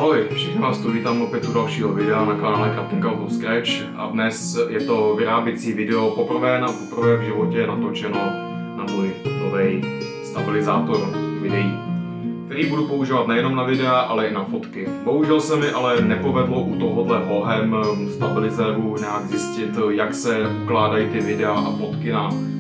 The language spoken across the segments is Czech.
Ahoj, všichni vás tu vítám opět u dalšího videa na kanále Crafting Out of Scratch a dnes je to vyráběcí video poprvé v životě natočeno na můj nový stabilizátor videí, který budu používat nejenom na videa, ale i na fotky. Bohužel se mi ale nepovedlo u tohohle Hohem stabilizéru nějak zjistit, jak se ukládají ty videa a fotky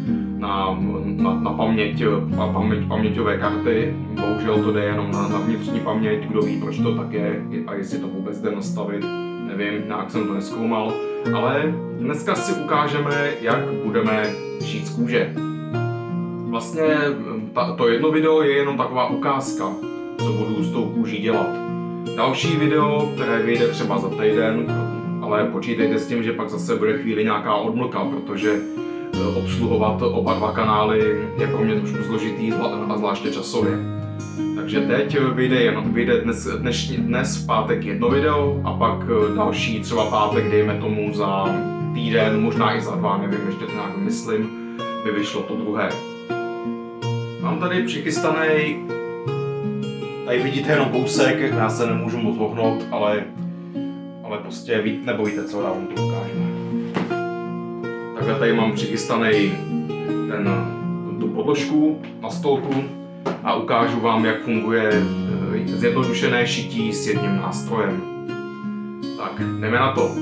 na paměťové karty. Bohužel to jde jenom na vnitřní paměť, kdo ví, proč to tak je a jestli to vůbec jde nastavit, nevím, nějak jsem to nezkoumal. Ale dneska si ukážeme, jak budeme šít z kůže. Vlastně to jedno video je jenom taková ukázka, co budu s tou kůží dělat. Další video, které vyjde třeba za týden, ale počítejte s tím, že pak zase bude chvíli nějaká odmlka, protože obsluhovat oba dva kanály je pro mě trošku složitý a zvláště časově. Takže teď vyjde dnes v pátek jedno video a pak další třeba pátek, dejme tomu za týden, možná i za dva, nevím, ještě to nějak myslím, by vyšlo to druhé. Mám tady přichystaný, tady vidíte jenom kousek, já se nemůžu moc ohnout, ale prostě nebojte, co já vám to ukážu. Takhle tady mám přichystaný tu podložku na stolku a ukážu vám, jak funguje zjednodušené šití s jedním nástrojem. Tak, jdeme na to.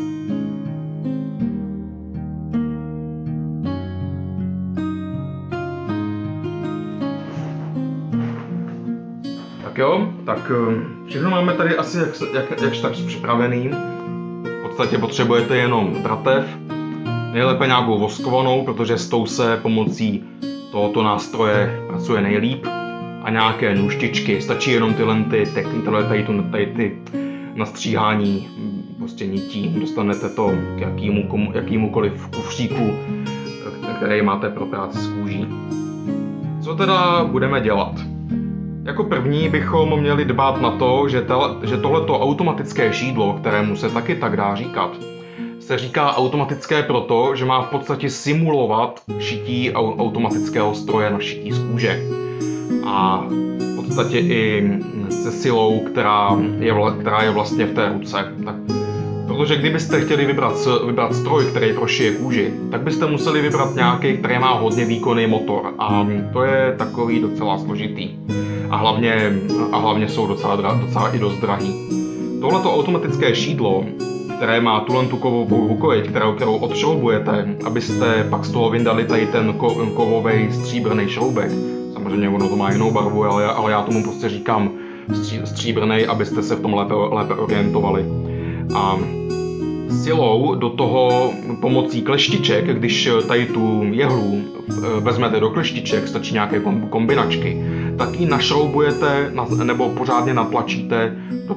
Tak jo, tak všechno máme tady asi jakž tak připravený. V podstatě potřebujete jenom dratev, nejlépe nějakou voskovanou, protože s tou se pomocí tohoto nástroje pracuje nejlíp, a nějaké nůžtičky. Stačí jenom tady ty nastříhání prostě nití. Dostanete to k jakýmukoliv kufříku, který máte pro práci s kůží. Co teda budeme dělat? Jako první bychom měli dbát na to, že tohleto automatické šídlo, kterému se taky tak dá říkat, se říká automatické proto, že má v podstatě simulovat šití automatického stroje na šití z kůže. A v podstatě i se silou, která je vlastně v té ruce. Protože kdybyste chtěli vybrat stroj, který prošije kůži, tak byste museli vybrat nějaký, který má hodně výkonný motor. A to je takový docela složitý. A hlavně jsou docela i dost drahý. Tohleto automatické šídlo, které má tu kovovou rukojeť, kterou odšroubujete, abyste pak z toho vyndali tady ten kovový stříbrný šroubek. Samozřejmě ono to má jinou barvu, ale já tomu prostě říkám stříbrný, abyste se v tom lépe orientovali. A silou do toho pomocí kleštiček, když tady tu jehlu vezmete do kleštiček, stačí nějaké kombinačky, tak ji našroubujete nebo pořádně natlačíte do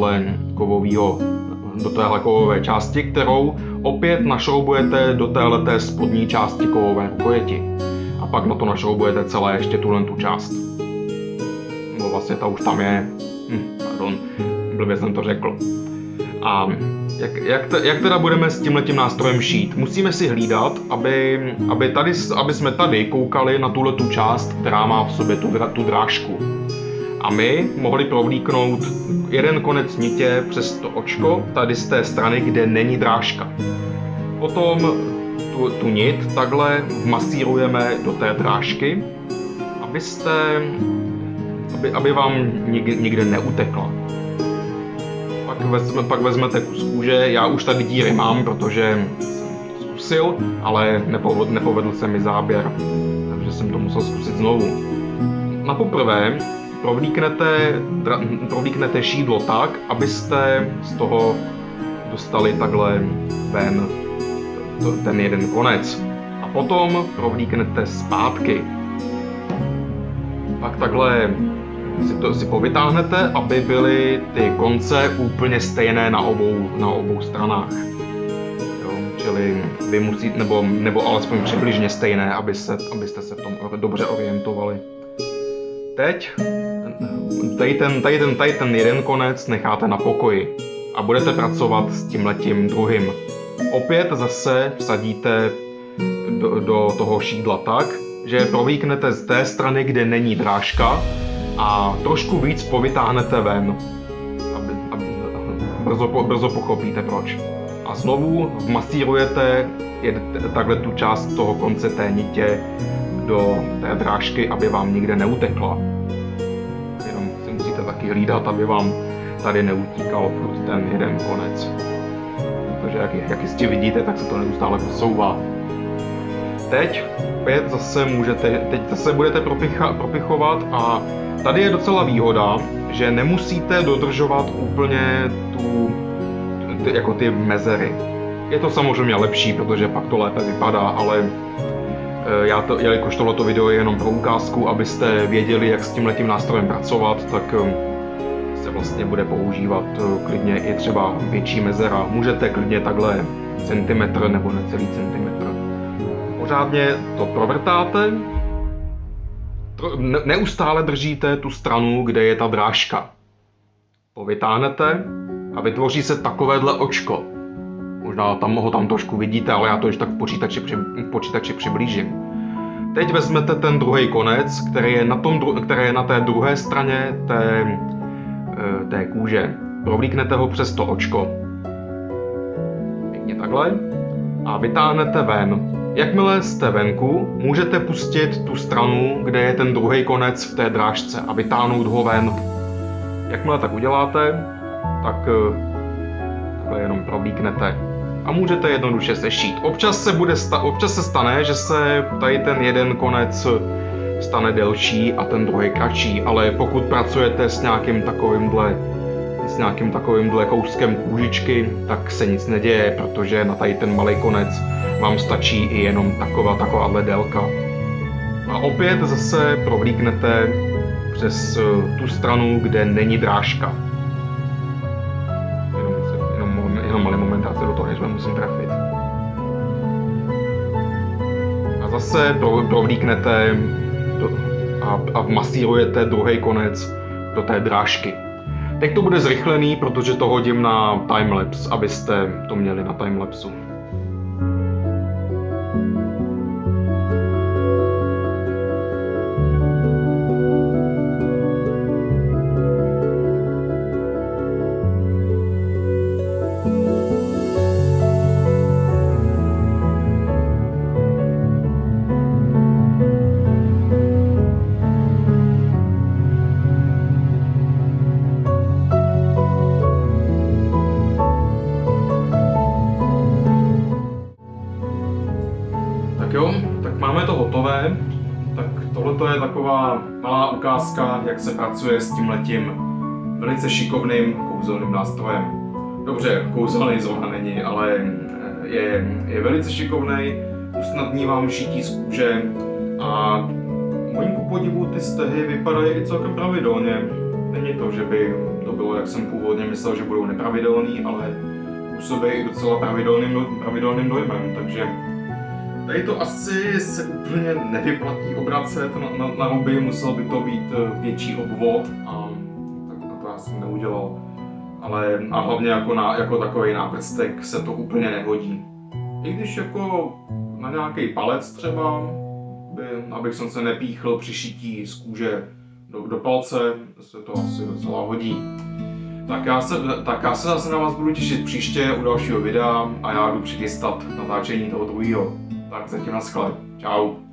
téhle kovové části, kterou opět našroubujete do téhleté spodní části kovové rukojeti. A pak na to našroubujete celé ještě tu část. No vlastně ta už tam je. Pardon, blbě jsem to řekl. A jak teda budeme s tímhletím nástrojem šít? Musíme si hlídat, aby jsme tady koukali na tuhletu část, která má v sobě tu drážku. A my mohli provlíknout jeden konec nitě přes to očko, tady z té strany, kde není drážka. Potom tu nit takhle masírujeme do té drážky, aby vám nikde neutekla. Pak vezmete kus kůže, já už tady díry mám, protože jsem to zkusil, ale nepovedl se mi záběr, takže jsem to musel zkusit znovu. Napoprvé provlíknete šídlo tak, abyste z toho dostali takhle ven ten jeden konec. A potom provlíknete zpátky. Pak takhle si povytáhnete, aby byly ty konce úplně stejné na obou stranách. Jo, čili vy musíte, nebo alespoň přibližně stejné, abyste se v tom dobře orientovali. Teď tady ten jeden konec necháte na pokoji a budete pracovat s tímhletím druhým. Opět zase vsadíte do toho šídla tak, že provlíknete z té strany, kde není drážka, a trošku víc povytáhnete ven, brzo pochopíte proč. A znovu vmasírujete takhle tu část toho konce té nitě do té drážky, aby vám nikde neutekla. Jenom si musíte taky hlídat, aby vám tady neutíkal furt ten jeden konec. Protože jak jistě vidíte, tak se to neustále posouvá. Teď zase budete propichovat a tady je docela výhoda, že nemusíte dodržovat úplně ty mezery. Je to samozřejmě lepší, protože pak to lépe vypadá, ale jelikož tohleto video je jenom pro ukázku, abyste věděli, jak s tímhletím nástrojem pracovat, tak se vlastně bude používat klidně i třeba větší mezera. Můžete klidně takhle centimetr nebo necelý centimetr. Pořádně to provrtáte, neustále držíte tu stranu, kde je ta drážka. Povytáhnete a vytvoří se takovéhle očko. Možná ho tam trošku vidíte, ale já to ještě tak v počítači přiblížím. Teď vezmete ten druhý konec, který je na té druhé straně té kůže. Provlíknete ho přes to očko. Pěkně takhle. A vytáhnete ven. Jakmile jste venku, můžete pustit tu stranu, kde je ten druhý konec v té drážce a vytáhnout ho ven. Jakmile tak uděláte, tak takhle jenom provlíknete a můžete jednoduše sešít. Občas se stane, že se tady ten jeden konec stane delší a ten druhý kratší, ale pokud pracujete s nějakým takovýmhle kouskem kůžičky, tak se nic neděje, protože na tady ten malý konec vám stačí i jenom takováhle délka. A opět zase provlíknete přes tu stranu, kde není drážka. Jenom malý moment, já se do toho nežme musím trefit. A zase provlíknete a vmasírujete druhý konec do té drážky. Teď to bude zrychlený, protože to hodím na timelapse, abyste to měli na timelapsu. Tak máme to hotové, tak tohle je taková malá ukázka, jak se pracuje s tímhletím velice šikovným kouzelným nástrojem. Dobře, kouzelný zrovna není, ale je velice šikovný, usnadní vám šití z kůže a mojím ku podivu ty stehy vypadají celkem pravidelně. Není to, že by to bylo, jak jsem původně myslel, že budou nepravidelný, ale působí i docela pravidelným dojmem, takže tady to asi se úplně nevyplatí obracet na ruby, musel by to být větší obvod a to já jsem neudělal. A hlavně jako takový náprstek se to úplně nehodí. I když jako na nějaký palec třeba, abych se nepíchl při šití z kůže do palce, se to asi docela hodí. Tak já se zase na vás budu těšit příště u dalšího videa a já jdu přichystat natáčení toho druhého. Tak zatím naschle. Čau.